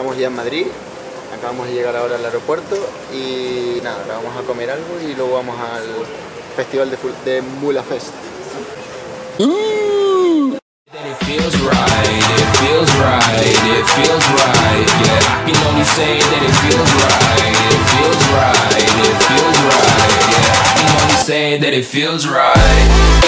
Estamos ya en Madrid, acabamos de llegar ahora al aeropuerto y nada, ahora vamos a comer algo y luego vamos al festival de Mulafest. It feels right, it feels right, it feels right, yeah, I can only say that it feels right, it feels right, it feels right, yeah, I can only say that it feels right.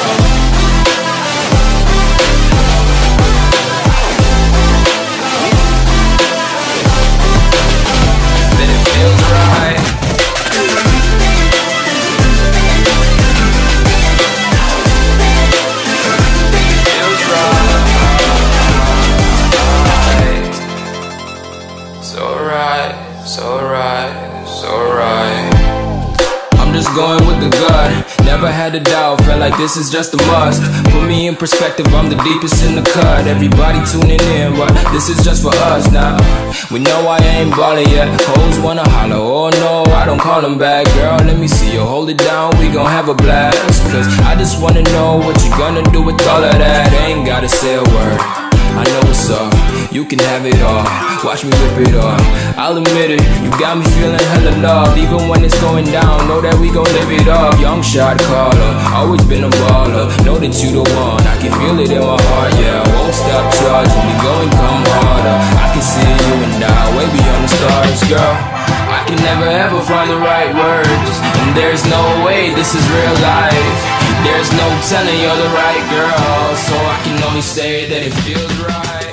Going with the gut, never had a doubt, felt like this is just a must. Put me in perspective, I'm the deepest in the cut. Everybody tuning in, but this is just for us now. We know I ain't ballin' yet, hoes wanna holler, oh no, I don't call them back. Girl, let me see you hold it down, we gon' have a blast. Cause I just wanna know what you gonna do with all of that. Ain't gotta say a word, I know what's up, you can have it all, watch me rip it off. I'll admit it, you got me feeling hella loved. Even when it's going down, know that we gon' live it up. Young shot caller, always been a baller. Know that you the one, I can feel it in my heart. Yeah, I won't stop charging me, go and come harder. I can see you and I, way beyond the stars, girl. I can never ever find the right words, and there's no way this is real life. There's no telling you're the right girl, so I can only say that it feels right.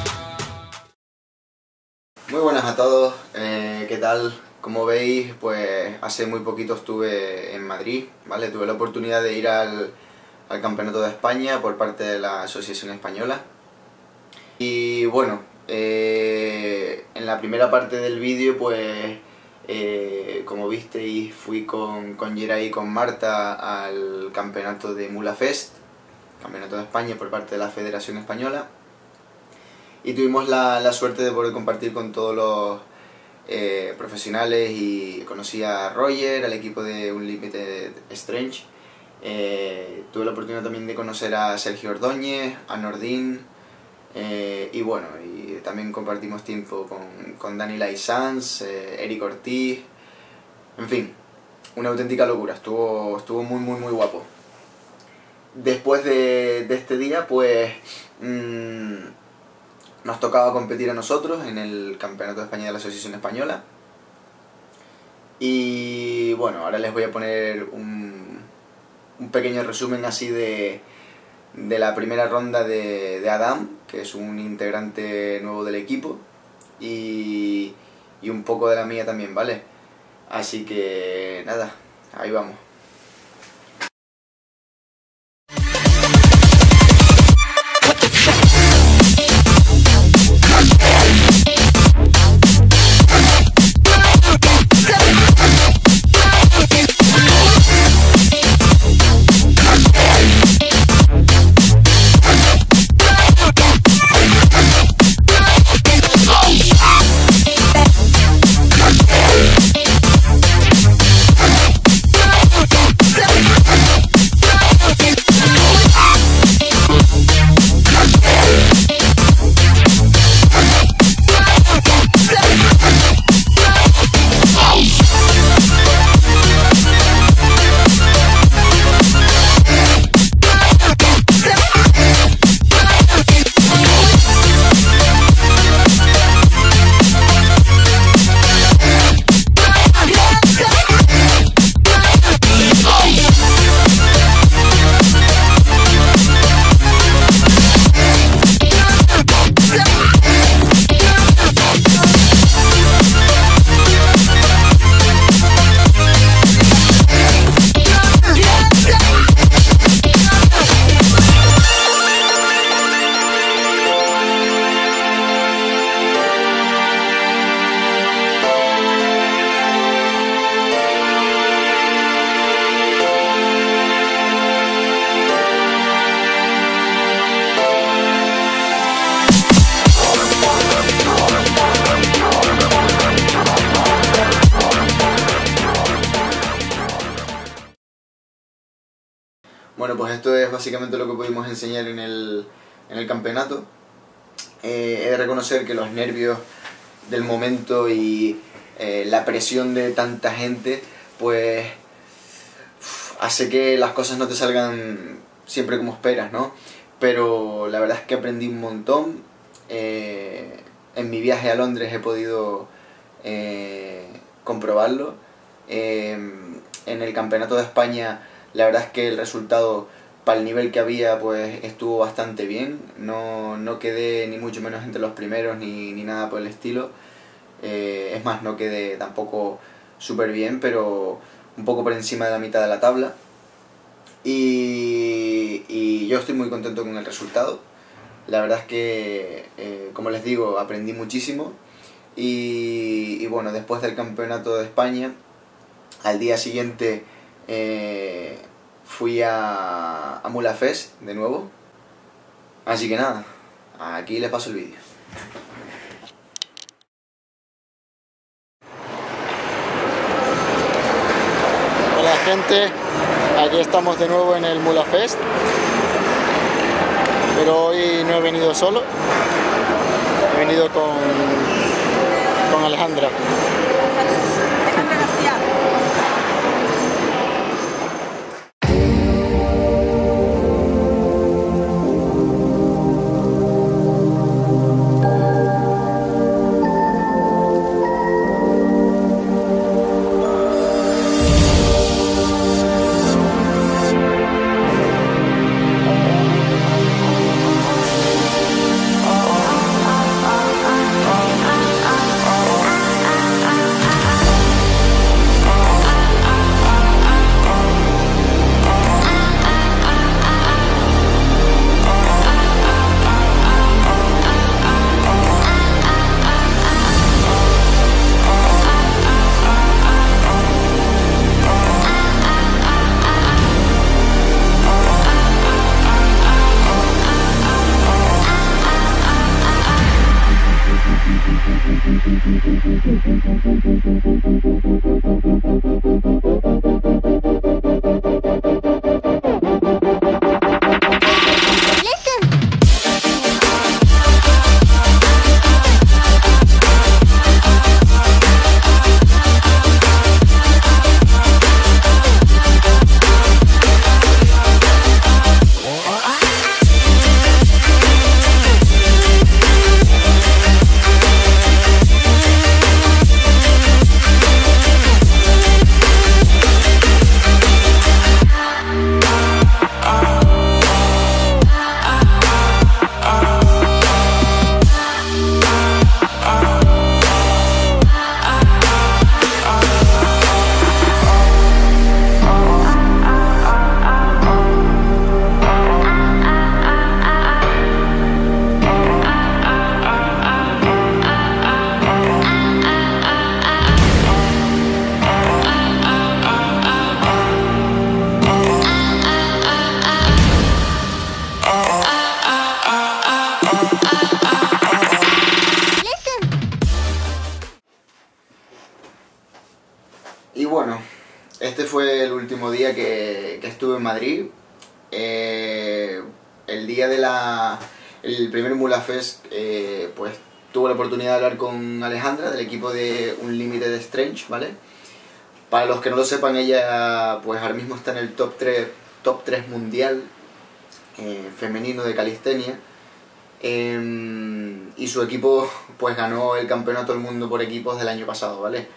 Muy buenas a todos, ¿qué tal? Como veis, pues hace muy poquito estuve en Madrid, ¿vale? Tuve la oportunidad de ir al Campeonato de España por parte de la Asociación Española. Y bueno, en la primera parte del vídeo, pues como visteis, fui con Geray y con Marta al campeonato de Mulafest, campeonato de España por parte de la Federación Española, y tuvimos la suerte de poder compartir con todos los profesionales, y conocí a Roger, al equipo de Unlimited Strange. Tuve la oportunidad también de conocer a Sergio Ordóñez, a Nordin, y bueno, y también compartimos tiempo con Dani Sanz, Eric Ortiz, en fin, una auténtica locura, estuvo muy guapo. Después de este día, pues nos tocaba competir a nosotros en el Campeonato de España de la Asociación Española. Y bueno, ahora les voy a poner un pequeño resumen así de la primera ronda de Adam, que es un integrante nuevo del equipo, y un poco de la mía también, ¿vale? Así que nada, ahí vamos. Bueno, pues esto es básicamente lo que pudimos enseñar en el campeonato. He de reconocer que los nervios del momento y la presión de tanta gente, pues hace que las cosas no te salgan siempre como esperas, ¿no? Pero la verdad es que aprendí un montón. En mi viaje a Londres he podido comprobarlo. En el Campeonato de España la verdad es que el resultado para el nivel que había pues estuvo bastante bien. No quedé ni mucho menos entre los primeros ni nada por el estilo. Es más, no quedé tampoco súper bien, pero un poco por encima de la mitad de la tabla. Y yo estoy muy contento con el resultado. La verdad es que, como les digo, aprendí muchísimo. Y bueno, después del Campeonato de España, al día siguiente fui a Mulafest de nuevo. Así que nada, aquí les paso el vídeo. Hola gente, aquí estamos de nuevo en el Mulafest, pero hoy no he venido solo, he venido con Alejandra. Y bueno, este fue el último día que estuve en Madrid. El día de el primer Mulafest, pues tuve la oportunidad de hablar con Alejandra del equipo de Unlimited Strange, ¿vale? Para los que no lo sepan, ella pues ahora mismo está en el top 3 mundial femenino de calistenia. Y su equipo pues ganó el campeonato del mundo por equipos del año pasado, ¿vale?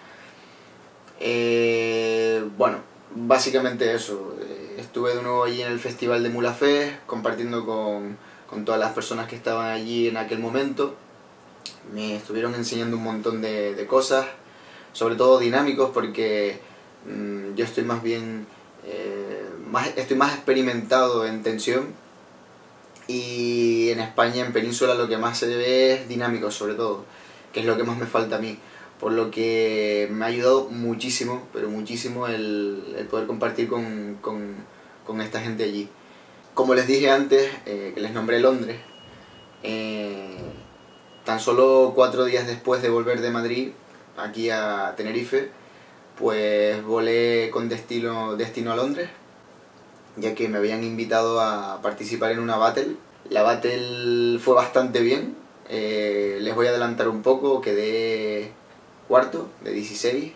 Bueno, básicamente eso. Estuve de nuevo allí en el festival de Mulafest, compartiendo con todas las personas que estaban allí en aquel momento. Me estuvieron enseñando un montón de cosas, sobre todo dinámicos, porque yo estoy más bien estoy más experimentado en tensión, y en España, en Península, lo que más se ve es dinámico, sobre todo, que es lo que más me falta a mí. Por lo que me ha ayudado muchísimo, pero muchísimo, el poder compartir con esta gente allí. Como les dije antes, que les nombré Londres, tan solo 4 días después de volver de Madrid aquí a Tenerife, pues volé con destino a Londres, ya que me habían invitado a participar en una battle. La battle fue bastante bien, Les voy a adelantar un poco, quedé cuarto de 16.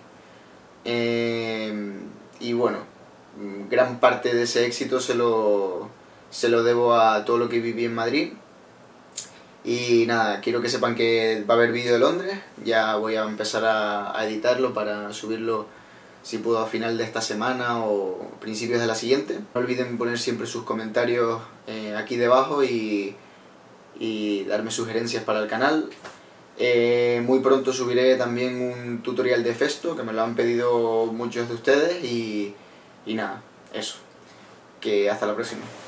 Y bueno, gran parte de ese éxito se lo debo a todo lo que viví en Madrid. Y nada, quiero que sepan que va a haber vídeo de Londres, ya voy a empezar a editarlo para subirlo si puedo a final de esta semana o principios de la siguiente. No olviden poner siempre sus comentarios aquí debajo y darme sugerencias para el canal. Muy pronto subiré también un tutorial de Festo, que me lo han pedido muchos de ustedes y nada, eso, que hasta la próxima.